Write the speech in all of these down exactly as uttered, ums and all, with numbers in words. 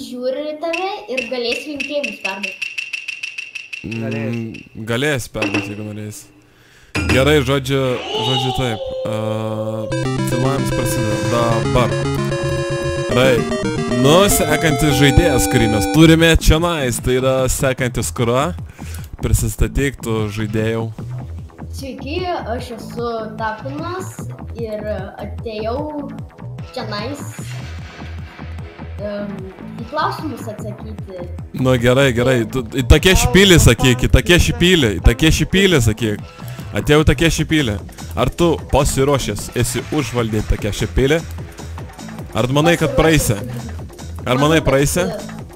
žiūri tave ir galės linkėjimus perduoti. Mm, galės perduoti, jeigu norės. Gerai, žodžiu, žodžiu taip. Uh, filmavimas prasideda dabar. Rai, nu, sekantis žaidėjas, kurį mes turime čionais, tai yra sekantis kura. Prisistatyk, tu žaidėjau. Sveiki, aš esu Tapinas ir atėjau čionais um, į klausimus atsakyti. Nu gerai, gerai, į tokie špylį sakyk, į tokie špylį, į tokie špylį sakyk. Atėjau tokie špylį. Ar tu pasiruošęs esi užvaldyti tokie špylį? Ar manai, kad praeisi? Ar manai praeisi?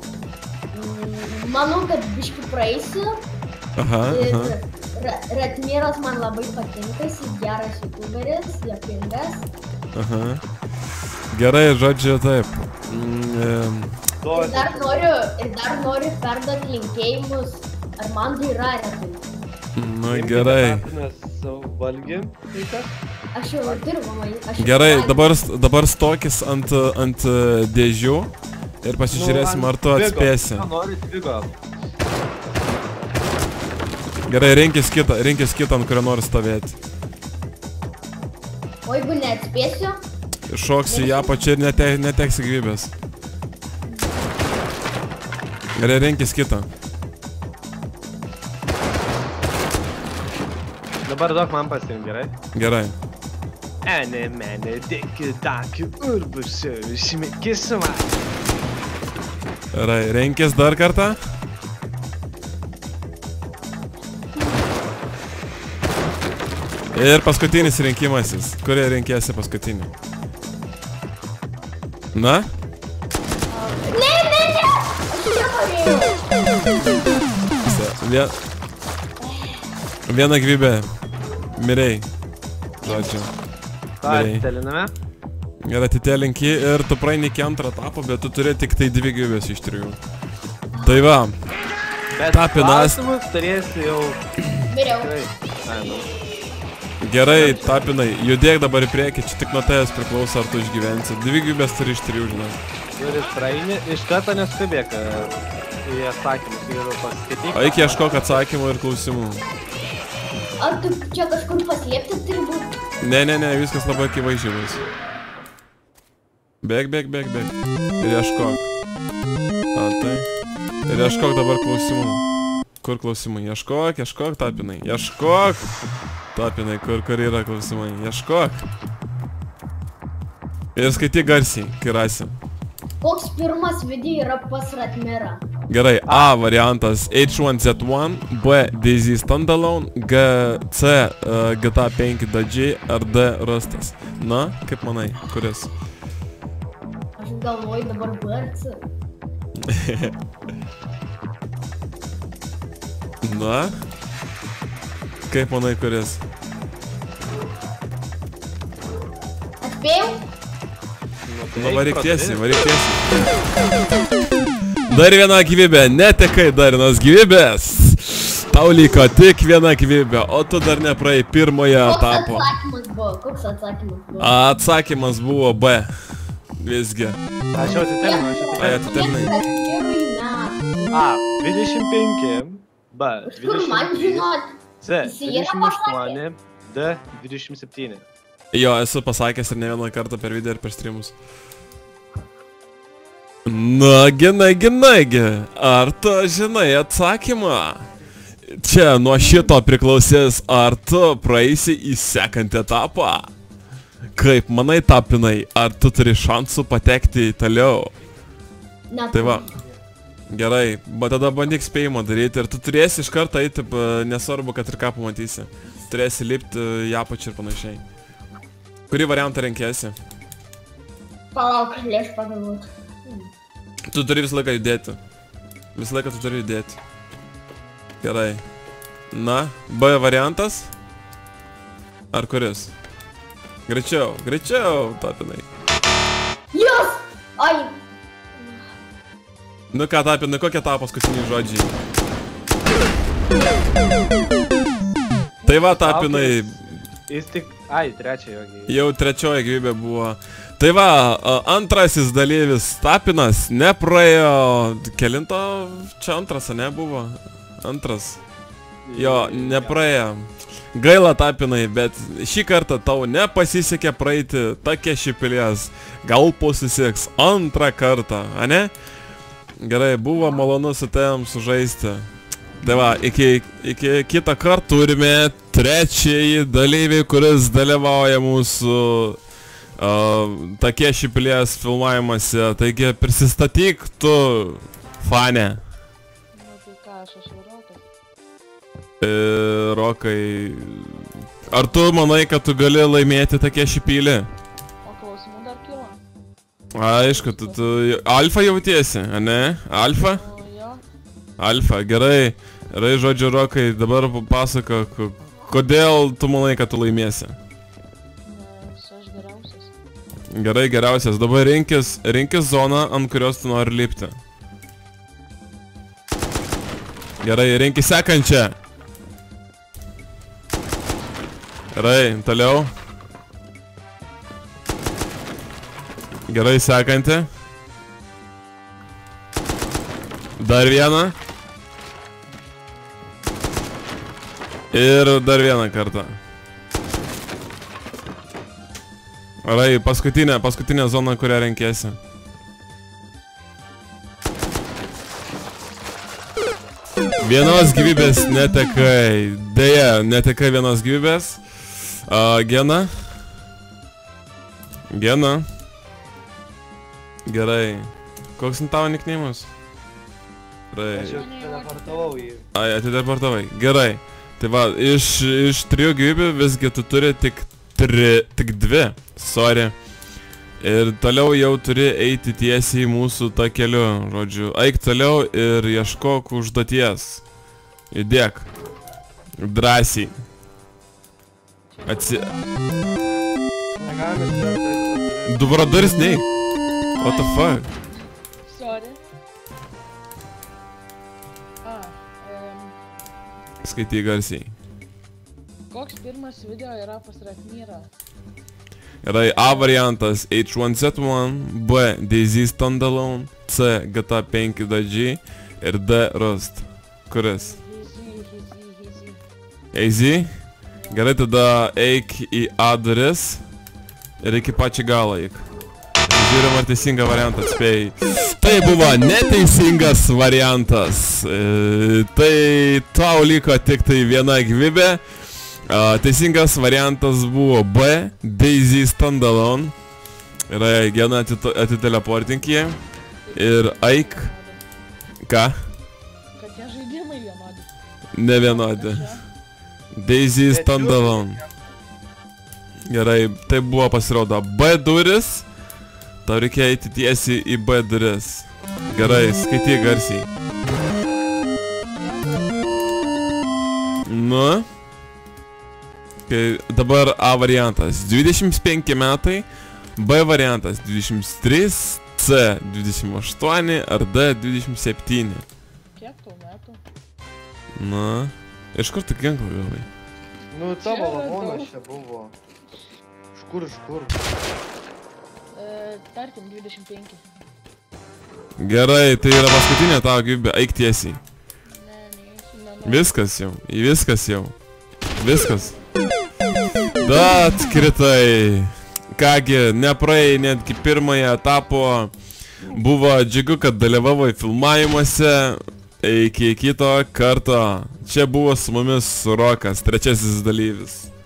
Manau, kad biški praeisiu. Aha, aha. Ratmiras man labai patinka, jis geras youtuberis, juokingas. Aha. Gerai, žodžiu, taip. Mm, ir dar noriu, ir dar noriu perduoti linkėjimus Armandui ir Aretui. Nu, gerai. Aš jau dirbu, aš jau... Gerai, dabar, dabar stokis ant, ant dėžių ir pasižiūrėsim, ar tu atspėsi. Gerai, rinkis kitą, rinkis kitą, ant kurio nori stovėti. O jeigu neatspėsiu? Šoksi į apačią ir nete, neteksi gyvybės. Gerai, rinkis kitą. Dabar duok man pasirinkt, gerai? Gerai. Ene, mene, dėki, daki, urbusiu, šimikisiu man. Gerai, rinkis dar kartą. Ir paskutinis rinkimasis. Kurie rinkėsi paskutinį? Na? Ne, ne, ne! Aš nenorėjau. Vieną gyvybę. Mirei. Žodžiu. Atiteliname. Ir atitelinki ir tu praeini iki antrą etapą, bet tu turi tik tai dvi gyvybės iš trijų. Tai va. Tapinas. Bet turėsi jau... Miriau. Gerai, Tapinai, judėk dabar į priekį, čia tik nuo tavęs priklauso, ar tu išgyvensi. Dvi gyvybės turi iš trijų, žinai. Ir praeini, iš karto neskubėk į atsakymus ir pasiskaityk. Eik ieškok atsakymų ir klausimų. Ar tu čia kažkur paslėpti turi būti? Ne, ne, ne, viskas labai akivaizdžiai bus. Bėk, bėk, bėk, bėk. Ir ieškok. A, tai. Ir ieškok dabar klausimų. Kur klausimai? Ieškok, ieškok, Tapinai. Ieškok! Tapinai, kur, kur yra klausimai? Ieškok! Ir skaityk garsiai, kai rasi. Koks pirmas video yra pas Ratmirą? Gerai, A variantas H one Z one, B D Z Standalone, G C uh, G T A penki D J ar D Rastas. Na, kaip manai, kuris? Aš galvoju dabar B ar C. Na? Kaip manai, kuris? Atspėjau? Nu, varyk tiesiai, varyk tiesiai. Dar viena gyvybė, netekai dar vienas gyvybės. Tau liko tik viena gyvybė, o tu dar nepraėjai pirmojo etapo. Koks atsakymas buvo? Koks atsakymas buvo? Atsakymas buvo B. Visgi. Aš jau atitelinau, aš Ai, atitelinai. A, dvidešimt penki, B, Kur man žinot? C, dvidešimt aštuoni, D, dvidešimt septyni. Jo, esu pasakęs ir ne vieną kartą per video ir per streamus. Nagi, nagi, nagi, ar tu žinai atsakymą? Čia nuo šito priklausys, ar tu praeisi į sekantį etapą. Kaip manai, Tapinai, ar tu turi šansų patekti toliau? Tai va. Gerai, bet tada bandyk spėjimą daryti ir tu turėsi iš karto eiti, nesvarbu, kad ir ką pamatysi. Turėsi lipti į apačią ir panašiai. Kurį variantą renkėsi? Palauk, lėš pagalvoti. Tu turi visą laiką judėti. Visą laiką tu turi judėti. Gerai. Na, B variantas? Ar kuris? Greičiau, greičiau, Tapinai. Jos! Ai! Nu ką, Tapinai, kokie tavo paskutiniai žodžiai? Tai va, Tapinai. Jis tik... Ai, trečia jo gyvybė. Jau trečioji gyvybė buvo. Tai va, antrasis dalyvis Tapinas nepraėjo, kelinto, čia antras, ne buvo? Antras. Jo, nepraėjo. Gaila Tapinai, bet šį kartą tau nepasisekė praeiti Takeshi pilies. Gal pasiseks antrą kartą, ane? Gerai, buvo malonu su tavim sužaisti. Tai va, iki, iki kitą kartą turime trečiąjį dalyvį, kuris dalyvauja mūsų uh, Takeshi pilies filmavimuose. Taigi prisistatyk tu, fane. Na tai ką, aš esu Rokas. E, Rokai, ar tu manai, kad tu gali laimėti Takeshi pilį? O klausimų dar kilo? Aišku, tu, tu alfa jautiesi, ane? Alfa? O jo, Alfa, gerai. Gerai, žodžiu, Rokai, dabar papasakok, kodėl tu manai, kad tu laimėsi? nes aš geriausias. Gerai, geriausias. Dabar rinkis, rinkis zoną, ant kurios tu nori lipti. Gerai, rinkis sekančią. Gerai, toliau. Gerai, sekanti. Dar vieną. Ir dar vieną kartą. Gerai, paskutinė, paskutinė zona, kurią renkėsi. Vienos gyvybės netekai. Deja, netekai vienos gyvybės. Uh, Gena. Gena. Gerai. Koks tavo nikneimas? Gerai. Aš jau teleportavau jį. Ai, atideportavai. Gerai. Tai va, iš, iš trijų gyvybių visgi tu turi tik, tri, tik dvi. Sorry. Ir toliau jau turi eiti tiesiai mūsų tą keliu. Žodžiu, eik toliau ir ieškok užduoties. Judėk. Drąsiai. Atsi... Negalime spręsti. Du brothers, nei. What the fuck? Sorry. A, em, Skaityk garsiai. koks pirmas video yra pas Ratmyrą? Gerai, A variantas H one Z one, B DayZ Standalone, C G T A penki D G ir D Rust. Kuris? Easy, easy, easy. A Z? Gerai, tada eik į A duris ir iki pačią galą eik. Žiūrim, ar teisingą variantą atspėjai. Tai buvo neteisingas variantas. E, tai tau liko tik tai viena gyvybė. E, teisingas variantas buvo B, DayZ Standalone. Yra Gena, atiteleportink jį. Ir eik. Ką? Kad tie žaidimai vienodi. Ne vienodi. DayZ Standalone. Gerai, tai buvo pasirodo B duris. Tau reikia eiti tiesiai į B duris. Gerai, skaityk garsiai. Nu. Kai dabar A variantas dvidešimt penki metai, B variantas dvidešimt trys, C dvidešimt aštuoni ar D dvidešimt septyni. Kiek tau metų? Na. Iš kur tu ginklą gavai? Nu, tavo Čia lavonas daug. čia buvo. Iš kur, iš kur? E, tarkim, dvidešimt penki. Gerai, tai yra paskutinė tavo gyvybė, eik tiesiai. Ne, neįsiu, nenoriu. Viskas jau, į viskas jau. Viskas. Dat kritai. Kągi, nepraėjai netgi pirmąją etapo. Buvo džiugu, kad dalyvavai filmavimuose. Iki kito karto. Čia buvo su mumis Rokas, trečiasis dalyvis.